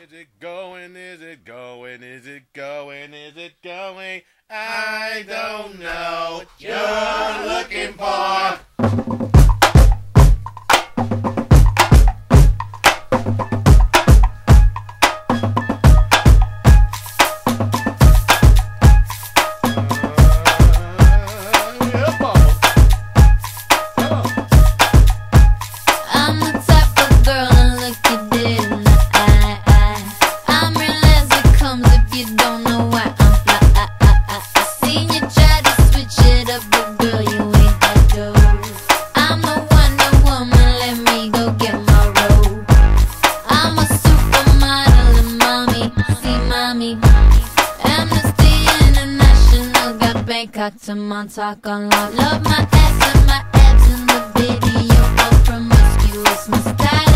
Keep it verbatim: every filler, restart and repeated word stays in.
Is it going? Is it going? Is it going? Is it going? I don't know what you're looking for. To Montauk on love, love my ass and my abs in the video, all promiscuous, my style.